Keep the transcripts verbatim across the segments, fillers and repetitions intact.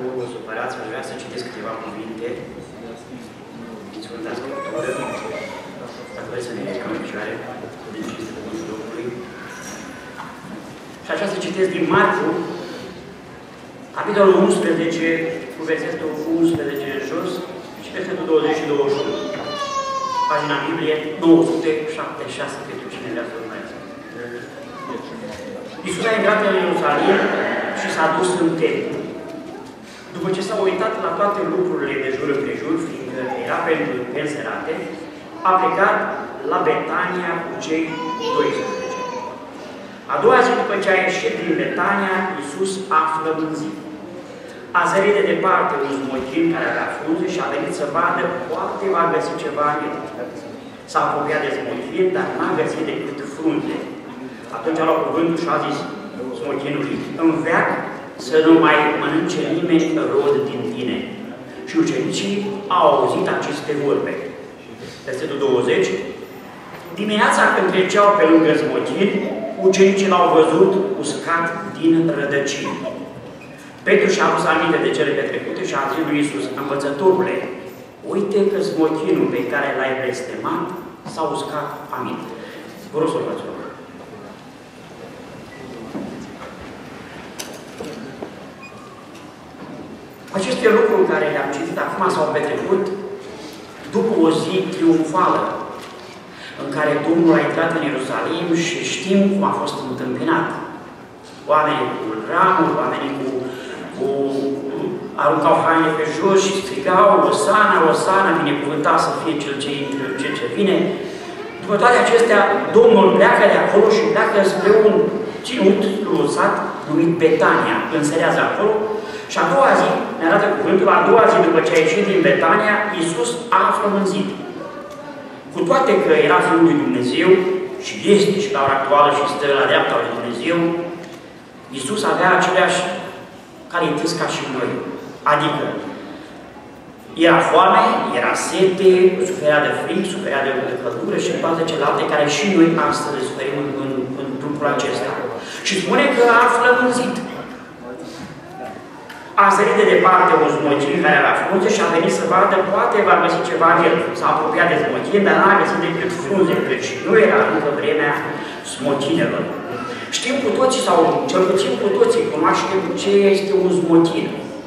vă supărați, aș vrea să citesc câteva cuvinte din Sfânta Scriptură. Dacă vreți să ne ridicăm în picioare, de cinste de Bunul Locului. Și așa să citesc din Marcu, capitolul unsprezece, cu versetul unsprezece în jos, și versetul douăzeci și douăzeci și unu. Pagina Biblie nouă sute șaptezeci și șase, pentru cine vrea să urmeze. Iisus a intrat în Ierusalim și s-a dus în templu. După ce s-a uitat la toate lucrurile de jur împrejur, fiindcă era pentru înserate, a plecat la Betania cu cei doisprezece. A doua zi, după ce a ieșit din Betania, Iisus a flămânzit. A zărit de departe un smochin care avea frunze și a venit să vadă, poate va găsi ceva în el. S-a apropiat de smochin, dar n-a găsit decât frunze. Atunci a luat cuvântul și a zis smochinului: în veac să nu mai mănânce nimeni rod din tine. Și ucenicii au auzit aceste vorbe. Versetul douăzeci. Dimineața, când treceau pe lângă smochin, ucenicii l-au văzut uscat din rădăcini. Petru și-a adus aminte de cele petrecute și a zis lui Iisus: învățătorule, uite că smochinul pe care l-ai blestemat s-a uscat aminte. Vă rog să o faceți. Aceste lucruri care le-am citit acum s-au petrecut după o zi triumfală în care Domnul a intrat în Ierusalim și știm cum a fost întâmpinat. Oamenii cu ramuri, oamenii cu, cu aruncau haine pe jos și strigau: Osana, Osana, binecuvântat să fie cel ce intră, cel ce vine. După toate acestea, Domnul pleacă de acolo și pleacă spre un ținut, un sat numit Betania, înserează acolo. Și a doua zi, ne arată cuvântul, a doua zi după ce a ieșit din Betania, Iisus a flămânzit. Cu toate că era Fiul lui Dumnezeu și este și la ora actuală și stă la dreapta lui Dumnezeu, Iisus avea aceleași calități ca și noi. Adică era foame, era sete, suferea de frig, suferea de, de căldură și toate celelalte care și noi astăzi suferim în, în, în trupul acesta. Și spune că a flămânzit. A sărit de departe un smochin care avea frunze și a venit să vadă, poate va găsi ceva în el. S-a apropiat de smochin, dar n-a găsit decât frunze, căci nu era încă vremea smochinelor. Știm cu toții, sau cel puțin cu toții, cunoaștem ce este un smochin.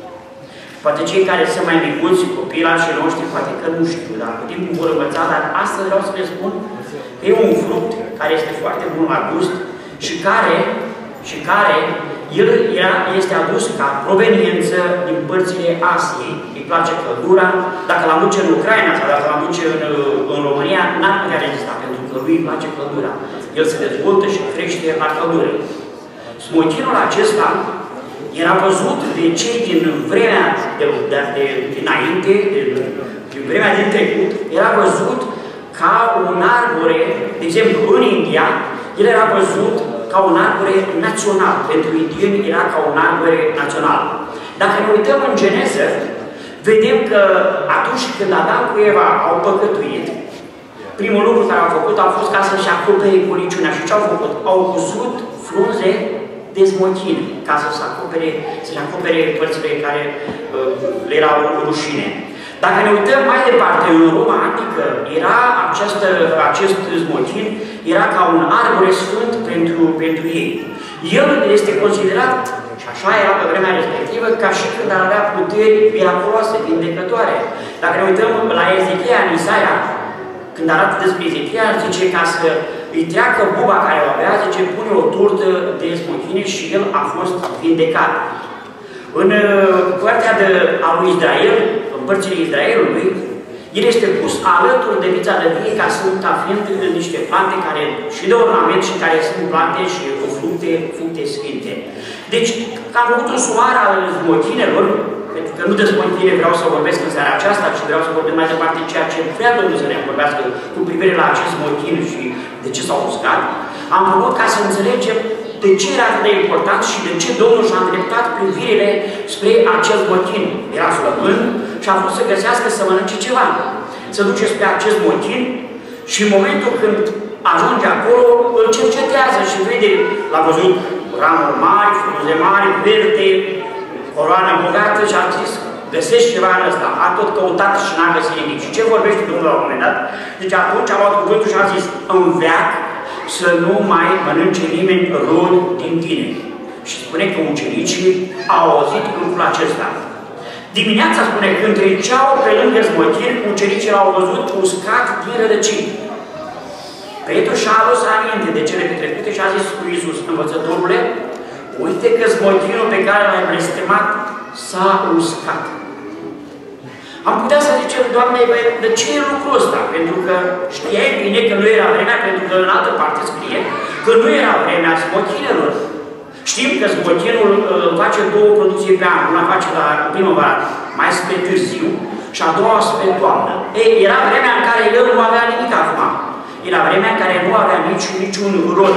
Poate cei care sunt mai micuți, copilașii noștri, poate că nu știu, dar cu timpul vor învăța, dar astăzi vreau să le spun că e un fruct care este foarte bun la gust și care, și care el era, este adus ca proveniență din părțile Asiei. Îi place căldura. Dacă l-am duce în Ucraina sau dacă l-am duce în, în România, n-ar putea rezista, pentru că lui îi place căldura. El se dezvoltă și crește la căldură. Smochinul acesta era văzut de cei din vremea de, de, de, dinainte, de, din vremea din trecut, era văzut ca un arbore, de exemplu, în India, el era văzut ca un arbore național. Pentru indieni era ca un arbore național. Dacă ne uităm în Geneză, vedem că atunci când Adam cu Eva au păcătuit, primul lucru care au făcut a fost ca să-și acopere goliciunea. Și ce au făcut? Au cusut frunze de smochin ca să-și acopere, să-și acopere părțile care uh, le erau rușine. Dacă ne uităm mai departe, în Roma antică, era această, acest smochin era ca un arbore sfânt pentru, pentru ei. El este considerat, și așa era pe vremea respectivă, ca și când ar avea puteri miraculoase, vindecătoare. Dacă ne uităm la Ezechia, în Isaia, când arată despre Ezechia, zice ca să îi treacă buba care o avea, zice, pune o turtă de smochine și el a fost vindecat. În partea de, a lui Israel, în părțile Israelului, el este pus alături de vița de vie ca, sunt, ca fiind niște plante care și de ornament și care sunt plante și cu fructe, fructe sfinte. Deci, am făcut un sumar al smochinelor, pentru că nu de smochine vreau să vorbesc în seara aceasta, ci vreau să vorbim mai departe ceea ce vrea Domnul să ne vorbească cu privire la acest smochin și de ce s-au uscat. Am făcut ca să înțelegem de ce era atât de important și de ce Domnul și-a îndreptat privirile spre acel smochin. Era flămând și a vrut să găsească să mănânce ceva. Se duce spre acest smochin și în momentul când ajunge acolo, îl cercetează și vede, l-a văzut ramuri mari, frunze mari, verde, coroană bogată și a zis, găsești ceva în ăsta. A tot căutat și n-a găsit nimic. Și ce vorbește Domnul la un moment dat? Deci atunci a luat cuvântul și a zis, în veac să nu mai mănânce nimeni rod din tine. Și spune că ucenicii au auzit lucrul acesta. Dimineața, spune, când treceau pe lângă zmotin, ucenicii l-au văzut uscat din rădăcini. Petru și-a adus aminte de cele petrecute și a zis cu Iisus, învățătorule, uite că zmotinul pe care l-ai blestemat s-a uscat. Am putea să zicem, Doamne, de ce e lucrul ăsta? Pentru că știai bine că nu era vremea, pentru că în altă parte scrie că nu era vremea smotinelor. Știm că smotinul uh, face două producții pe an. Una face la primăvară, mai spre târziu, și a doua spre toamnă. Ei, era vremea în care el nu avea nimic acum. Era vremea în care nu avea nici, niciun rod.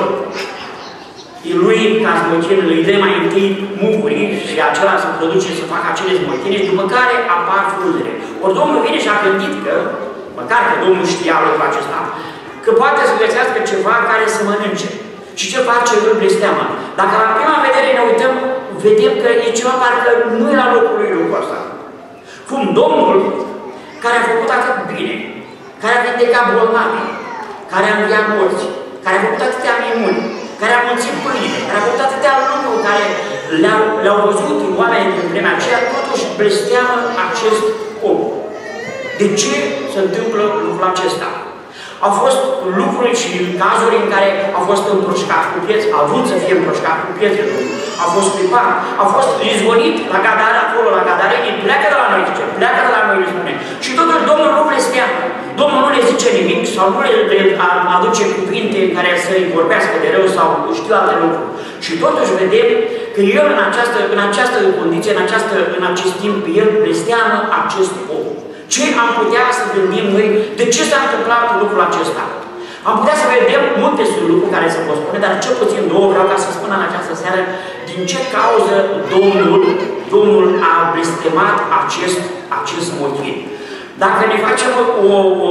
Lui, ca smotin, îi dă mai întâi mugurii și acela se produce să facă acele smotine, după care apar frunzele. Ori Domnul vine și a gândit că, măcar că Domnul știa lucrul acesta, că poate să găsească ceva care să mănânce. Și ce face îl blesteamă? Dacă la prima vedere ne uităm, vedem că e ceva parcă nu era locul lui lucrul ăsta. Cum Domnul, care a făcut atât bine, care a vindecat bolnavi, care a înviat morți, care a făcut atâtea minuni, care a mulțit pâinile, care a făcut atâtea lucruri care le-au le văzut oamenii din vremea aceea, totuși blesteamă acest om. De ce se întâmplă lucrul acesta? Au fost lucruri și cazuri în care a fost împroșcat cu pietre, a vrut să fie împroșcat cu pietre, a fost clipat, a fost izgonit la Gadara, acolo, la Gadareni, pleacă de la noi, zice, pleacă de la noi, le spune. Și totuși Domnul nu blesteamă, Domnul nu le zice nimic sau nu le aduce cuvinte care să-i vorbească de rău sau știu alte lucruri. Și totuși vedem că El în această, în această condiție, în, această, în acest timp, El blesteamă acest om. Ce am putea să gândim noi? De ce s-a întâmplat lucrul acesta? Am putea să vedem multe lucruri care se pot spune, dar cel puțin două vreau ca să spun în această seară din ce cauză Domnul, Domnul a blestemat acest, acest motiv. Dacă ne facem o, o,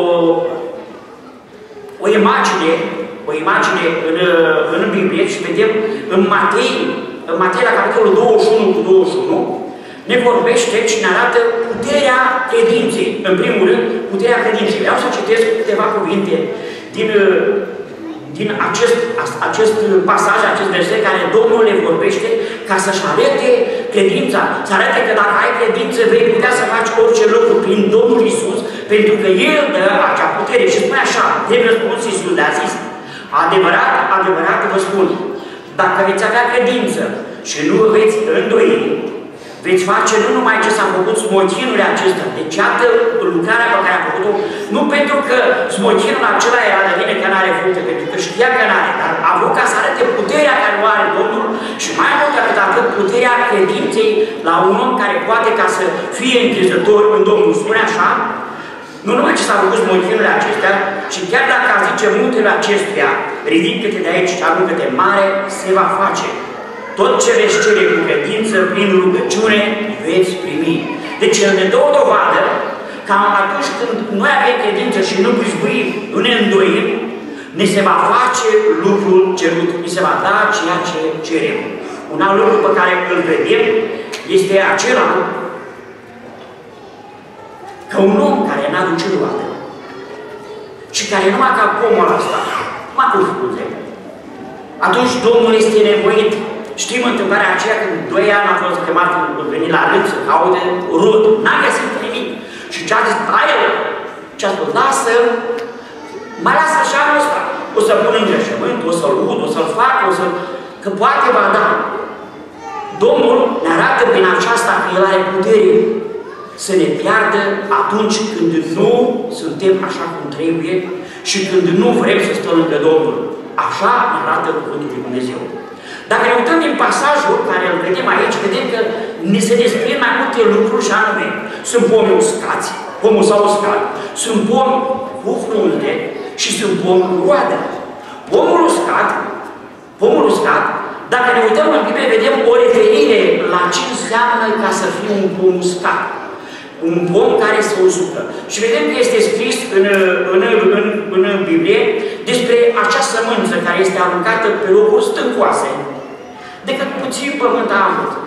o imagine, o imagine în, în Biblie și vedem în Matei, în Matei la capitolul douăzeci și unu cu douăzeci și unu, ne vorbește și ne arată puterea credinței. În primul rând, puterea credinței. Vreau să citesc câteva cuvinte din, din acest, acest pasaj, acest verset, care Domnul le vorbește ca să-și arete credința. Să arate că dacă ai credință, vei putea să faci orice lucru prin Domnul Iisus, pentru că El dă acea putere. Și spune așa, de răspuns Iisus le-a zis, adevărat, adevărat vă spun, dacă veți avea credință și nu veți îndoi, veți face nu numai ce s-a făcut smotinurile acestea. Deci, iată lucrarea pe care a făcut-o, nu pentru că smotinul acela era de bine că n-are fructe, pentru că știa că n-are, dar a vrut ca să arate puterea care o are Domnul și mai mult decât atât, puterea credinței la un om care poate ca să fie încrezător în Domnul. Spune așa, nu numai ce s-a făcut smotinurile acestea, ci chiar dacă a zice muntele acestuia, ridică-te de aici și aruncă-te mare, se va face. Tot ce veți cere cu credință, prin rugăciune, veți primi. Deci El ne dă o dovadă că atunci când noi avem credință și nu bâșbâim, nu ne îndoim, ne se va face lucrul cerut, ne se va da ceea ce cerem. Un alt lucru pe care îl vedem este acela că un om care n-aduce roadă și care numai ca pomul ăsta, numai cu fructe, atunci Domnul este nevoit. Știm întâmplarea aceea când doi ani a fost chemat, venit la rând să caute rod, n-a găsit nimic. Și ce a zis, hai el, ce a spus, lasă, mai lasă și anul ăsta. O să pun îngrășământ, o să-l ud, o să-l fac, o să că poate va da. Domnul ne arată prin aceasta că El are putere să ne piardă atunci când nu suntem așa cum trebuie și când nu vrem să stăm lângă Domnul. Așa ne arată cuvântul lui Dumnezeu. Dacă ne uităm din pasajul care îl vedem aici, vedem că ne se descrie mai multe lucruri și anume. Sunt pomi uscați, pomul s-a uscat, sunt pomi cu frunte și sunt pomi cu roadă. Pomul uscat, pomul uscat, dacă ne uităm în Biblie, vedem o referire la ce înseamnă ca să fie un pom uscat. Un pom care se usucă. Și vedem că este scris în, în, în, în Biblie despre acea sămânță care este aruncată pe locuri stâncoase, decât puțin pământ a avut.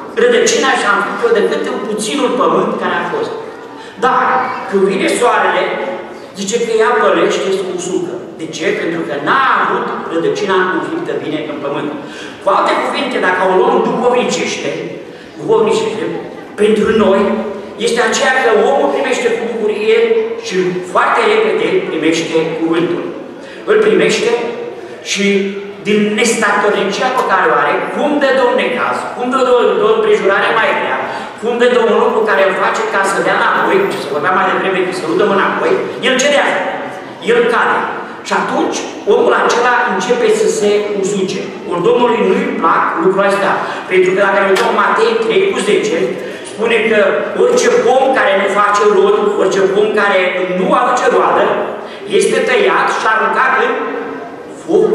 rădăcina și am făcut decât în puținul pământ care a fost. Dar, când vine soarele, zice că ea pălește, se usucă. De ce? Pentru că n-a avut rădăcina înfiptă bine în pământ. Cu alte cuvinte, dacă o luăm duhovnicește, duhovnicește, pentru noi, este aceea că omul primește cu bucurie și foarte repede primește cuvântul. Îl primește și din nestatornicia pe care o are, cum dă Domn necaz, cum dă o împrejurare mai grea, cum dă un lucru care îl face ca să dea înapoi, ce să vorbea mai devreme, că să nu dăm înapoi, el cedează, el cade. Și atunci omul acela începe să se usuce. Ori Domnului nu-i plac lucrurile astea. Pentru că dacă ne uităm Matei trei cu zece, spune că orice pom care nu face rod, orice pom care nu aduce roadă, este tăiat și aruncat în foc.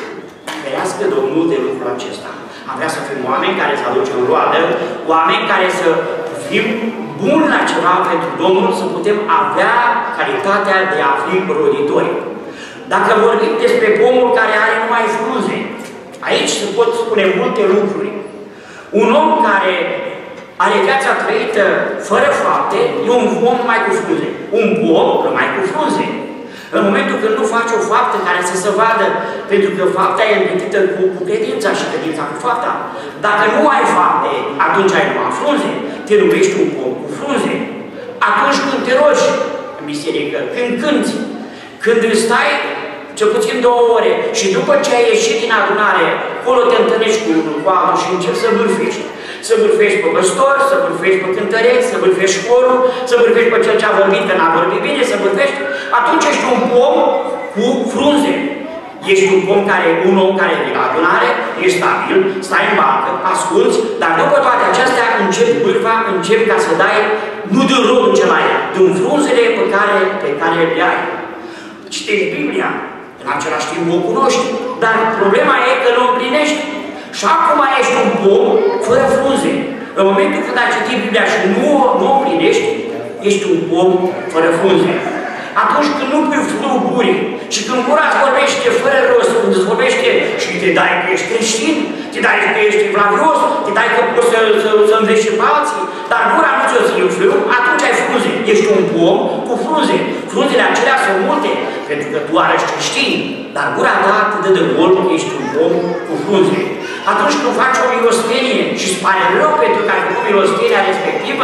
Ferească Domnul de lucrul acesta. Am vrea să fim oameni care să aducem roadă, oameni care să fim buni la ceva pentru Domnul, să putem avea calitatea de a fi roditori. Dacă vorbim despre pomul care are numai frunze, aici se pot spune multe lucruri. Un om care are viața trăită fără fapte, e un om mai cu frunze. Un pom mai cu frunze. În momentul când nu faci o faptă care să se vadă, pentru că fapta e împletită cu, cu credința și credința cu fapta. Dacă nu ai fapte, atunci ai numai frunze. Te numești un pom cu frunze. Atunci când te rogi în biserică, când cânti, când stai cel puțin două ore și după ce ai ieșit din adunare, acolo te întâlnești cu unul, cu altul și începi să bârfești. Să bârfești pe păstor, să bârfești pe cântăreți, să bârfești corul, să bârfești pe cel ce a vorbit că n-a vorbit bine, să bârfești. Atunci ești un pom cu frunze. Ești un pom care, un om care e la adunare, ești stabil, stai în bancă, asculți, dar după toate acestea începi bârfa, începi ca să dai, nu din rodul ce mai ai, din frunzele pe care, pe care le ai. Citești Biblia, în același timp o cunoști, dar problema e că nu o împlinești. Și acum ești un pom fără frunze. În momentul când ai citit Biblia și nu, nu o împlinești, ești un pom fără frunze. Atunci când nu pui frunul gurii și când gura îți vorbește fără rost, când îți vorbește și te dai că ești creștin, te dai că ești evlavios, te dai că poți să, să, să înveți și pe alții, dar gura nu ți-o ține frâu, atunci ai frunze. Ești un pom cu frunze. Frunzele acelea sunt multe, pentru că tu arăți creștin, dar gura ta te dă de gol că ești un pom cu frunze. Atunci când faci o milostenie și îți pare rău pentru că ai făcut milostenia respectivă,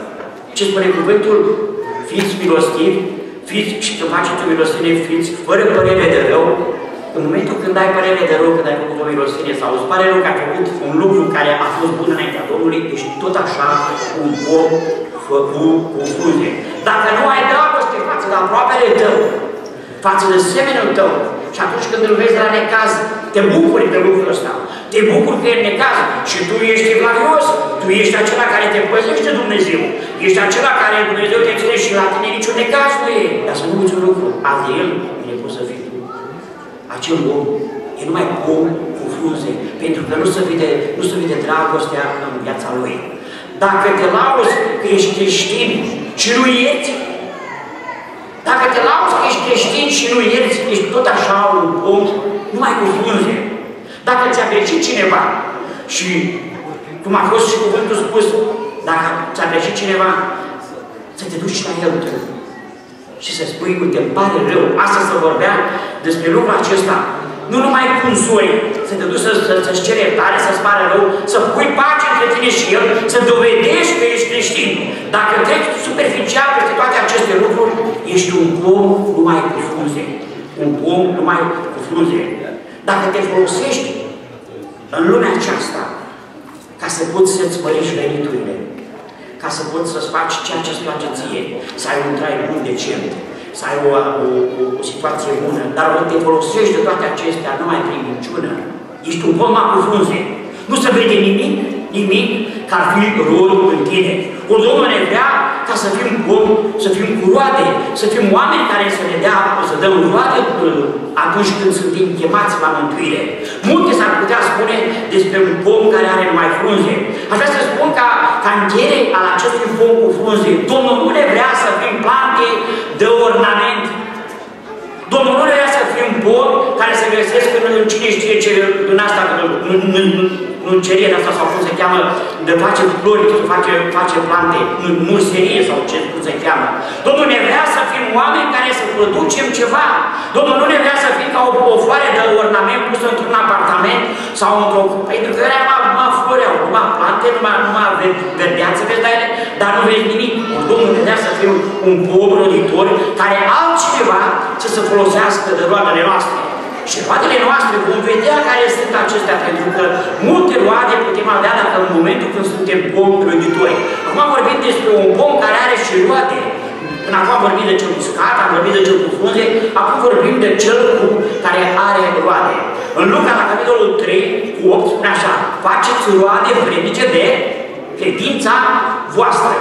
ce spune cuvântul? Fiți milostivi, fiți, și când faceți o milostenie, fiți fără părere de rău. În momentul când ai părere de rău, când ai făcut o milostenie sau îți pare rău că ai făcut un lucru care a fost bun înaintea Domnului, ești tot așa un om făcut cu frunze. Dacă nu ai dragoste față de aproapele tău, față de semenul tău, și atunci când îl vezi la necaz, te bucuri de lucrul ăsta. Te bucuri că e necaz și tu ești evlavios, tu ești acela care te păzește Dumnezeu. Ești acela care Dumnezeu te ține și la tine niciun necaz nu e. Dar să nu uiți un lucru, azi de el bine poți să fii tu. Acel om e numai om cu frunze, pentru că nu se vede, nu se vede dragostea în viața lui. Dacă te lauzi că ești creștin și nu ierți, dacă te lauzi că ești creștin și nu ierți, ești tot așa un om numai cu frunze. Dacă ți-a greșit cineva și, cum a fost și cuvântul spus, dacă ți-a greșit cineva, să te duci la el tu și să spui, uite, îmi pare rău. Asta se vorbea despre lucrul acesta. Nu numai cum sori, să te duci să-ți să, să ceri iertare, să-ți pare rău, să pui pace între tine și el, să dovedești că ești creștin. Dacă treci superficial peste toate aceste lucruri, ești un om numai cu frunze. Un om numai cu frunze. Dacă te folosești în lumea aceasta ca să poți să-ți mărești veniturile, ca să poți să-ți faci ceea ce-ți place ție, să ai un trai bun decent, să ai o, o, o, o situație bună, dar când te folosești de toate acestea numai prin minciună, ești un pom cu frunze. Nu se vede nimic, nimic ca ar fi rodul în tine. O Domnul ne vrea ca să fim pom, să fim cu roade, să fim oameni care să ne dea, să dăm roade atunci când suntem chemați la mântuire. Multe s-ar putea spune despre un pom care are numai frunze. Aș vrea să spun ca, ca încheiere al acestui pom cu frunze. Domnul nu ne vrea să fim plante de ornament. Domnul nu ne vrea să fim pom care se găsesc în cine știe ce, în asta, în, în, în, în cerie asta sau cum se cheamă, de face flori, de face, face plante, în muserie sau ce, cum se cheamă. Domnul ne vrea să fim oameni care să producem ceva. Domnul nu ne vrea să fim ca o, o floare de ornament pusă într-un apartament sau într-o... Pentru că era numai floreau, numai plante, numai, numai verdeață, vezi la ele, dar nu vezi nimic. Domnul ne vrea să fim un pom roditor care altcineva să se folosească de roadele noastre. Și roadele noastre vom vedea care sunt acestea, pentru că multe roade putem avea dacă în momentul când suntem pomi roditori. Acum vorbim despre un pom care are și roade. Până acum am vorbit de cel uscat, am vorbit de cel cu frunze, acum vorbim de cel cu care are roade. În Luca, la capitolul trei, cu opt, spune așa: faceți roade vrednice de credința voastră.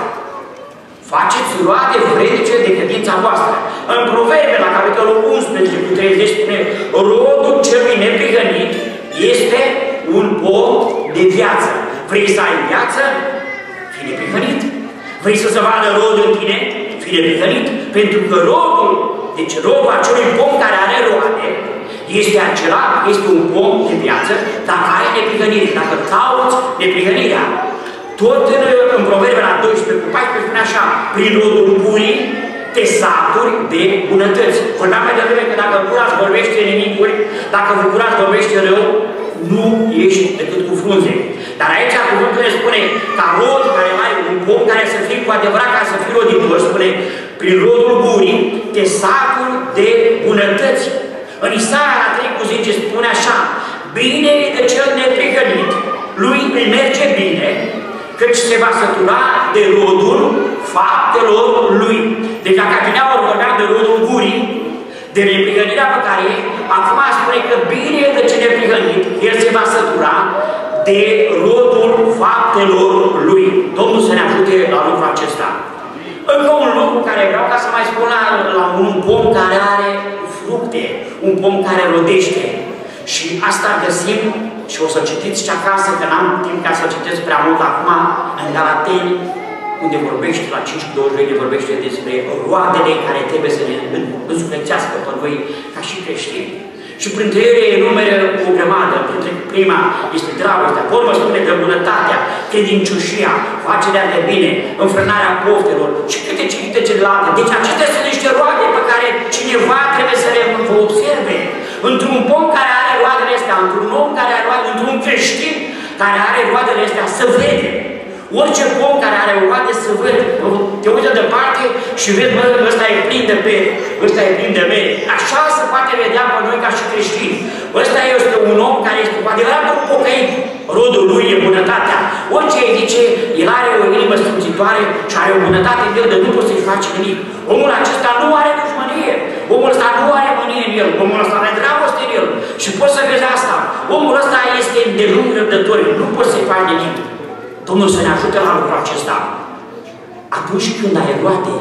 Faceți roade vrednice de credința voastră. În Proverbe, la capitolul unsprezece, cu treizeci, spune: rodul celui neprihănit este un pom de viață. Vrei să ai viață? Fii neprihănit. Vrei să se vadă rodul în tine? Fii neprihănit. Pentru că rodul, deci rodul acelui pom care are roade, este acela, este un pom de viață, dacă ai neprihănire, dacă cauți neprihănirea. Tot în, în Proverbe la doisprezece cu paisprezece spune așa: prin rodul burii te saturi de bunătăți. Vorbeam mai devreme că dacă curat vorbește nimicuri, dacă curat vorbește rău, nu ești decât cu frunze. Dar aici cuvântul ne spune ca rod care ai un pom care să fie cu adevărat, ca să fie roditor, spune: prin rodul burii te saturi de bunătăți. În Isaia la trei cu zece spune așa: bine e de cel neprihănit, lui îi merge bine, căci se va sătura de rodul faptelor lui. Deci dacă adineaori vorbeam de rodul gurii, de neprihănirea pe care e, acum spune că bine e de ce neprihănit, el se va sătura de rodul faptelor lui. Domnul să ne ajute la lucrul acesta. Încă un lucru care vreau ca să mai spun la, la un pom care are fructe, un pom care rodește. Și asta găsim, și o să citiți și acasă, că n-am timp ca să citesc prea mult acum, în Galateni, unde vorbește, la cinci cu douăzeci și doi, vorbește despre roadele care trebuie să ne însuflețească pe noi ca și creștini. Și printre ele enumeră o grămadă, printre prima este dragostea, pe urmă spune de bunătatea, credincioșia, facerea de bine, înfrânarea poftelor și câte civite celelalte. Deci acestea sunt niște roade pe care cineva trebuie să le observe. Într-un pom care are roadele astea, într-un om care are roadele, într-un creștin care are roadele astea, să vede. Orice pom care are o roade să vede. Te uită departe și vezi, bă, ăsta e plin de pere, ăsta e plin de mere. Așa se poate vedea pe noi ca și creștini. Ăsta este un om care este cu adevărat un pocăit. Rodul lui e bunătatea. Orice îi zice, el are o inimă strâmțitoare și are o bunătate în el, de nu poți să-i faci nimic. Omul acesta nu are dușmănie. Omul ăsta nu are mânie în el. Omul ăsta are dragoste în el. Și poți să vezi asta. Omul ăsta este de lung răbdător. Nu poți să-i faci nimic. Domnul să ne ajute la lucrul acesta. Atunci când ai roade,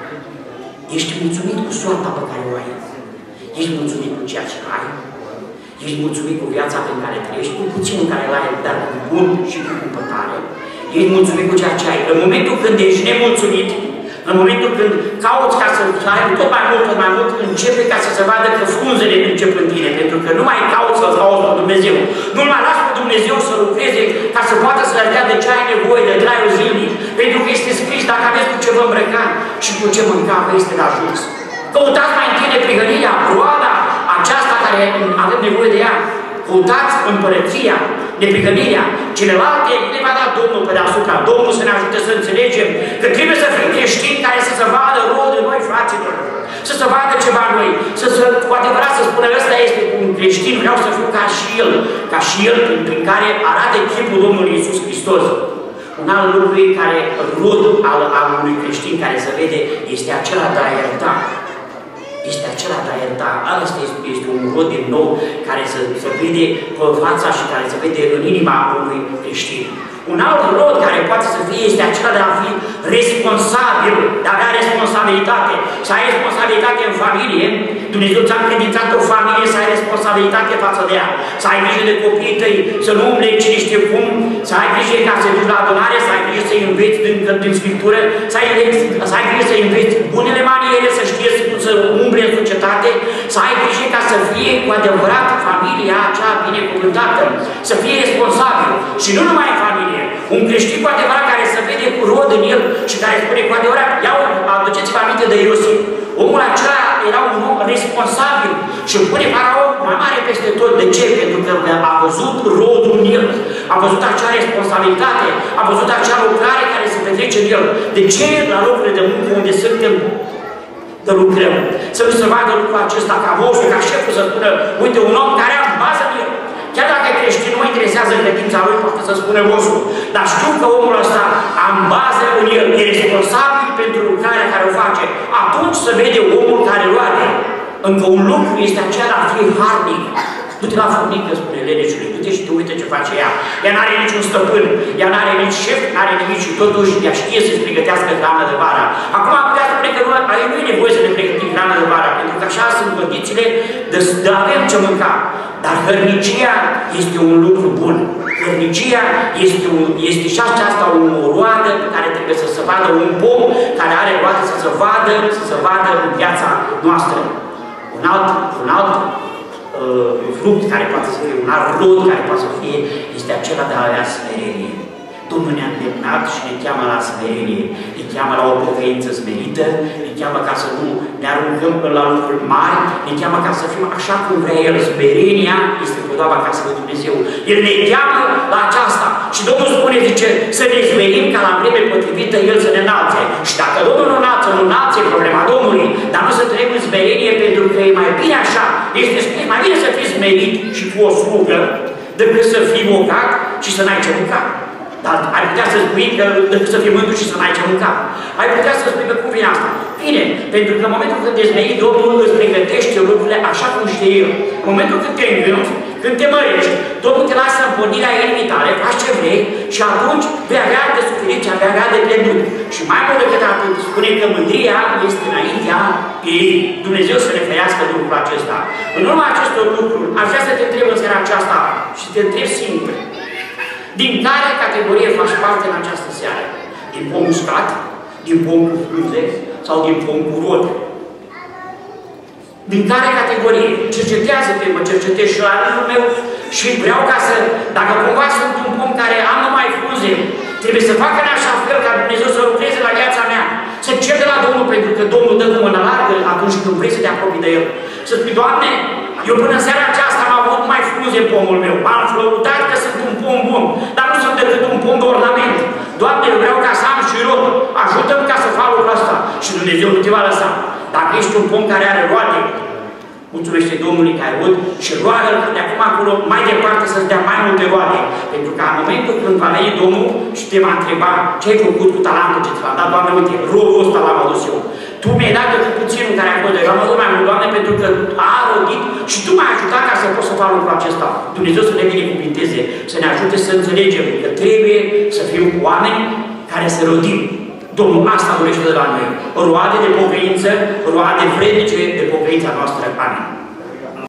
ești mulțumit cu soarta pe care o ai. Ești mulțumit cu ceea ce ai. Ești mulțumit cu viața pe care trăiești, cu puțin în care l-ai, dar cu bun și cu cumpătare. Ești mulțumit cu ceea ce ai. În momentul când ești nemulțumit, în momentul când cauți ca să ai tot mai mult, tot mai mult, începe ca să se vadă că frunzele încep în tine, pentru că nu mai cauți să-L cauți pe Dumnezeu. Nu mai lași pe Dumnezeu să lucreze ca să poată să-ți dea de ce ai nevoie, de traiul zilnic, pentru că este scris, dacă aveți cu ce vă îmbrăca și cu ce mânca, vă este de ajuns. Căutați mai întâi neprihănirea, roada aceasta care avem nevoie de ea. Căutați împărăția, neprihănirea, celelalte le va da Domnul pe deasupra. Domnul să ne ajute să înțelegem că trebuie să fim creștini care să se vadă rod în noi, fraților. Să se vadă ceva în noi. Să se, cu adevărat să spună, ăsta este un creștin, vreau să fiu ca și el. Ca și el, prin, prin care arată chipul Domnului Iisus Hristos. Un alt lucru care rod al, al unui creștin care se vede este acela de a ierta. Este acela de a ierta. Asta este, este un rod din nou care se, se vede pe fața și care se vede în inima unui creștin. Un alt rod care poate să fie este acela de a fi responsabil, de a avea responsabilitate. Să ai responsabilitate în familie, Dumnezeu ți-a încredințat o familie să ai responsabilitate față de ea, să ai grijă de copiii tăi, să nu umble cine știe cum, să ai grijă ca să duci la adunare, să ai grijă să-i înveți din, din Scriptură, să ai, să ai grijă să-i înveți bunele maniere, să știe să, să umble în societate, să ai grijă ca să fie cu adevărat familia acea binecuvântată, să fie responsabil și nu numai în familie, un creștin cu adevărat care să vede cu rod în el și care spune cu adevărat, iau, aduceți-vă aminte de Iosif, omul acela era un om responsabil și pune faraon mai mare peste tot. De ce? Pentru că a văzut rodul în el, a văzut acea responsabilitate, a văzut acea lucrare care se petrece în el. De ce la locurile de muncă unde suntem de lucrăm? Să nu se vadă lucrul acesta ca vostru, ca șeful să spună, uite, un om care are bază în el. Chiar dacă e creștin, nu mă interesează în credința lui, poate să spună vostru. Dar știu că omul ăsta am bază în el, e responsabil pentru lucrarea care o face. Atunci se vede omul care roade. Încă un lucru este acela a fi harnic. Du-te la furnică, spune leneșului, du-te și te uite ce face ea. Ea n-are niciun stăpân, ea n-are nici șef, n-are nimic și totuși ea știe să-și pregătească hrană de vara. Acum am putea spune că nu e nevoie să ne pregătim hrană de vara, pentru că așa sunt condițiile de, de avem ce mânca. Dar hărnicia este un lucru bun. Hărnicia este, un, este și aceasta o roadă pe care trebuie să se vadă, un pom care are roadă să se vadă, să se vadă în viața noastră. Un alt, un alt uh, fruct care poate să fie, un alt rod care poate să fie, este acela de a avea smerenie. Domnul ne-a îndemnat și ne cheamă la smerenie, ne cheamă la o pocăință smerită, ne cheamă ca să nu ne aruncăm la lucruri mari, ne cheamă ca să fim așa cum vrea El. Smerenia este podoaba casă de Dumnezeu. El ne cheamă la aceasta și Domnul spune, zice, să ne smerim ca la vreme potrivită El să ne înalțe. Și dacă Domnul nu înalță, nu înalță, e problema Domnului, dar nu să trăim în smerenie pentru că e mai bine așa. Este mai bine să fii smerit și cu o slugă decât să fii bogat și să n-ai ce mânca. Dar ai putea să spui că decât să fii mândru și să n-ai ce mânca. Ai putea să spui că cum vine asta? Bine, pentru că în momentul când te zmei, Domnul îți pregătește lucrurile așa cum știe El. În momentul când te îngânți, când te mărești, Domnul te lasă în pornirea inimii tale, faci ce vrei și atunci vei avea de suferit și vei avea de pierdut. Și mai mult decât atât, spune că mândria este înaintea ei. Dumnezeu să ne ferească de lucrul acesta. În urma acestor lucruri, aș vrea să te întreb în seara aceasta și te întreb singur. Din care categorie faci parte în această seară? Din pom uscat? Din pom cu frunze? Sau din pom cu rod? Din care categorie? Cercetează-te, mă cercetez și la rândul meu și vreau ca să, dacă cumva sunt un pom care am numai frunze, trebuie să facă în așa fel ca Dumnezeu să lucreze la viața mea. Să cer de la Domnul, pentru că Domnul dă cu mână largă atunci când vrei să te apropii de El. Să spui, Doamne, eu până în seara aceasta am avut mai frunze în pomul meu. M-am flăutat că sunt un pom bun, dar nu sunt decât un pom de ornament. Doamne, eu vreau ca să am și rod. Ajută-mi ca să fac lucrul ăsta. Și Dumnezeu nu te va lăsa. Dacă ești un pom care are roade, mulțumește Domnului că ai rod și roadă-l de acum acolo mai departe să-ți dea mai multe roade. Pentru că în momentul când va veni Domnul și te va întreba ce ai făcut cu talentul ce ți l-am dat, Doamne, uite, rodul ăsta l-am adus eu. Tu mi-ai dat decât puținul care ai fost de eu am adus mai mult, Doamne, pentru că a rodit și Tu m-ai ajutat ca să pot să fac lucrul acesta. Dumnezeu să ne binecuvinteze, să ne ajute să înțelegem că trebuie să fim oameni care să rodim. Domnul asta dorește de la noi. Roade de pocăință, roade vrednice de pocăința noastră. Amin.